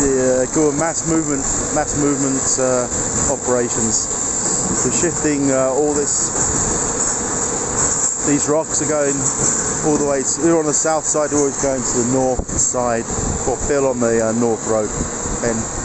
doing mass movement operations. So shifting all these rocks are going all the way. We're on the south side, we're always going to the north side, or Phil on the north road, and